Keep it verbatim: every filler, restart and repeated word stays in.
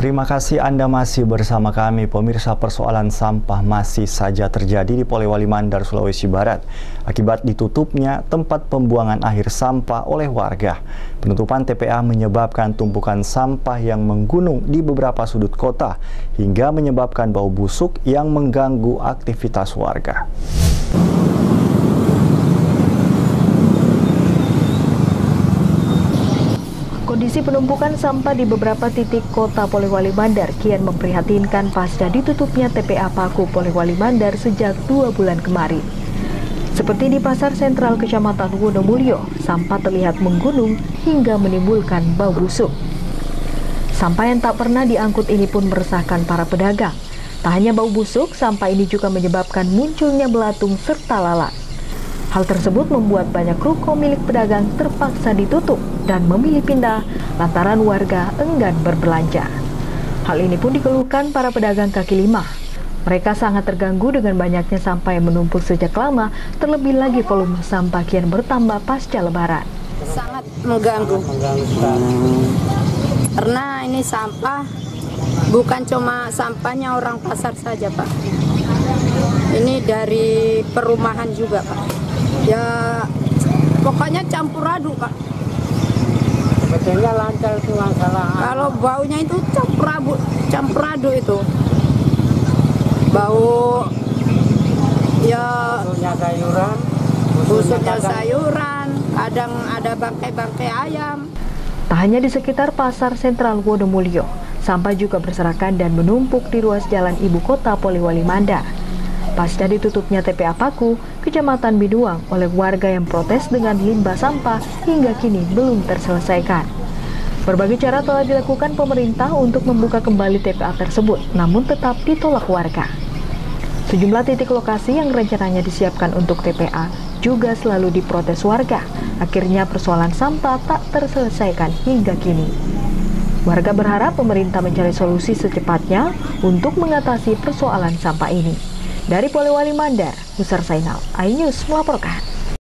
Terima kasih Anda masih bersama kami. Pemirsa, persoalan sampah masih saja terjadi di Polewali Mandar, Sulawesi Barat akibat ditutupnya tempat pembuangan akhir sampah oleh warga. Penutupan T P A menyebabkan tumpukan sampah yang menggunung di beberapa sudut kota hingga menyebabkan bau busuk yang mengganggu aktivitas warga. Kondisi penumpukan sampah di beberapa titik kota Polewali Mandar kian memprihatinkan pasca ditutupnya T P A Paku Polewali Mandar sejak dua bulan kemarin. Seperti di Pasar Sentral Kecamatan Wonomulyo, sampah terlihat menggunung hingga menimbulkan bau busuk. Sampah yang tak pernah diangkut ini pun meresahkan para pedagang. Tak hanya bau busuk, sampah ini juga menyebabkan munculnya belatung serta lalat. Hal tersebut membuat banyak ruko milik pedagang terpaksa ditutup dan memilih pindah lantaran warga enggan berbelanja. Hal ini pun dikeluhkan para pedagang kaki lima. Mereka sangat terganggu dengan banyaknya sampah yang menumpuk sejak lama, terlebih lagi volume sampah kian bertambah pasca lebaran. Sangat mengganggu, karena ini sampah bukan cuma sampahnya orang pasar saja, Pak. Ini dari perumahan juga, Pak. Ya, pokoknya campur aduk, Pak. Sebetulnya lancar itu masalah. Kalau baunya itu campur aduk, campur aduk itu. Bau ya Busuknya sayuran, busuknya sayuran, kadang ada bangkai-bangkai ayam. Tak hanya di sekitar Pasar Sentral Wonomulyo, sampah juga berserakan dan menumpuk di ruas jalan ibu kota Polewali Mandar. Pasca ditutupnya T P A Paku, Kecamatan Binuang oleh warga yang protes dengan limbah sampah hingga kini belum terselesaikan. Berbagai cara telah dilakukan pemerintah untuk membuka kembali T P A tersebut, namun tetap ditolak warga. Sejumlah titik lokasi yang rencananya disiapkan untuk T P A juga selalu diprotes warga. Akhirnya persoalan sampah tak terselesaikan hingga kini. Warga berharap pemerintah mencari solusi secepatnya untuk mengatasi persoalan sampah ini. Dari Polewali Mandar, Husar Zainal, iNews melaporkan.